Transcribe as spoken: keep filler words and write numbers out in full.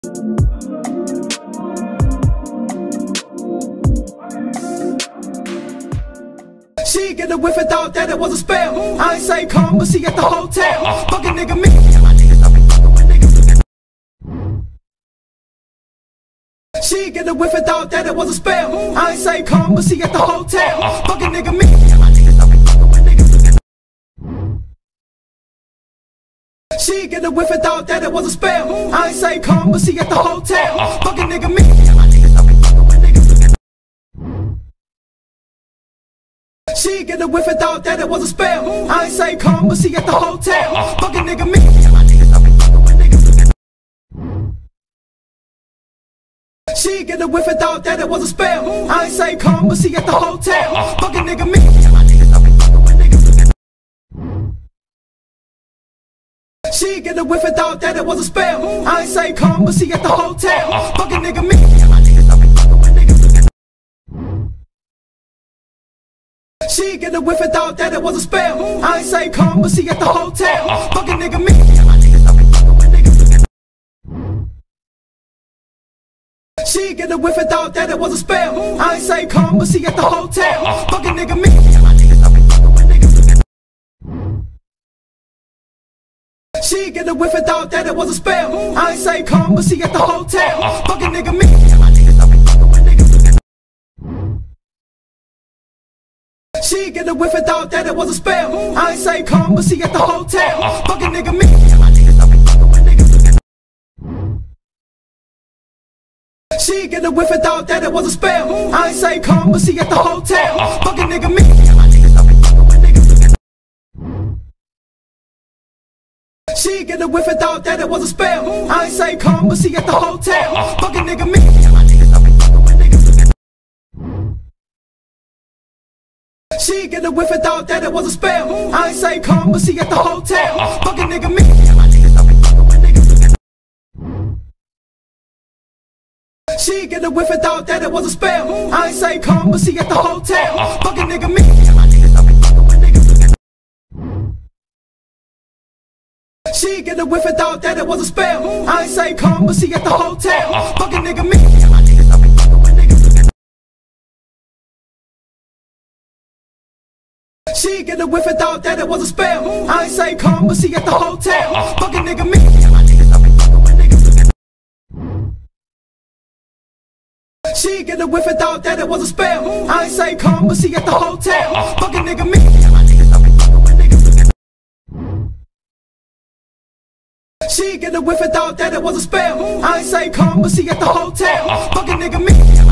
She get the whiff and thought that it was a spell. I ain't say come, but she at the hotel. Fucking nigga me. She get the whiff and thought that it was a spell. I ain't say come, but she at the hotel. Fucking nigga me. She get the whiff and thought that it was a spell. I ain't say come, but she at the hotel. Fucking nigga me. She get the whiff and thought that it was a spell. I ain't say come, but she at the hotel. Fucking nigga me. She get the whiff and thought that it was a spell. I ain't say come, but she at the hotel. Fucking nigga me. She get the whiff and thought that it was a spell. I ain't say come, but she at the hotel. Fucking nigga me. She get the whiff and thought that it was a spell. I ain't say come, but she at the hotel. Fucking nigga me. She get the whiff and thought that it was a spell. I ain't say come, but she at the hotel. Fucking nigga me. She get the whiff and thought that it was a spell. I ain't say come, but she at the hotel. Fucking nigga me. She get the whiff and thought that it was a spell. I ain't say come, but she at the hotel. Fucking nigga me. She get the whiff and thought that it was a spell. I ain't say come, but she at the hotel. Fucking nigga me. She get the whiff and thought that it was a spell. I ain't say come, but she at the hotel. Fucking nigga me. She get the whiff and thought that it was a spell. I ain't say come, but she at the hotel. Fucking nigga me. She get the whiff and thought that it was a spell. I ain't say come, but she at the hotel. Fucking nigga me. She get the whiff and thought that it was a spell. I ain't say come, but she at the hotel. Fucking nigga me. She get the whiff and thought that it was a spell. I ain't say come, but she at the hotel. Fucking nigga me. She get the whiff and thought that it was a spell. I ain't say come, but she at the hotel. Fucking nigga me. She get the whiff and thought that it was a spell. I ain't say come, but she at the hotel. Fucking nigga me.